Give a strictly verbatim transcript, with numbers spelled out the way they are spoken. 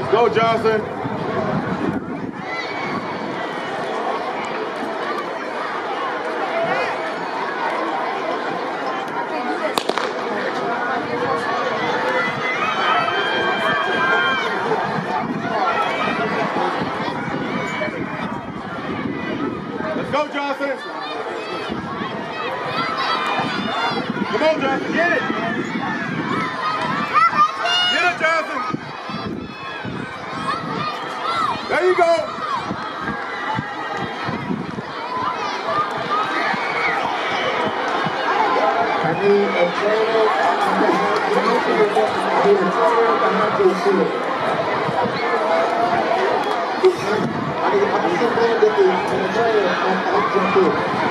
Go, Johnson. Let's go, Johnson. Come on, Johnson, get it. Get it, Johnson. There you go. I need a trainer I need a trainer behind your field. I need a trainer behind your field.